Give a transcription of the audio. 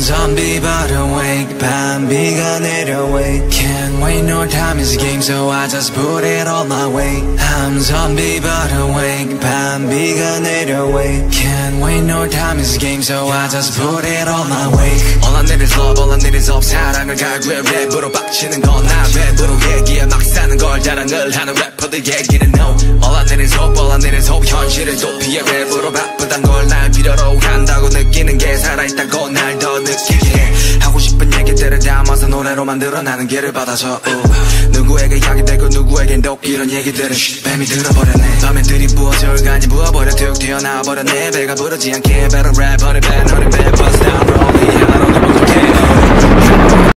zombie but awake 밤비가 내려 wait Can't wait no time is a game so I just put it all my way I'm zombie but awake 밤비가 내려 wait Can't wait no time is a game so I just put it all my way All I need is love all I need is hope 사랑을 갈구해 랩으로 빡치는 건 나 랩으로 얘기해 막 사는 걸 자랑을 하는 래퍼들 얘기는 no All I need is hope all I need is hope 현실을 도피해 랩으로 바쁘단 걸 날 필요로 한다고 느끼는 게 살아있다고 날 더 느끼게 해 하고 싶은 얘기들을 담아서 노래로 만들어 나는 길을 받아서 누구에게 약이 되고 누구에겐 독 이런 얘기들은 뱀이 들어버렸네 밤에 들이부어서 간이 부어버려 툭 튀어나와버렸네 배가 부르지 않게 better rap honey bad honey bad bust down rolling 하루도 부족해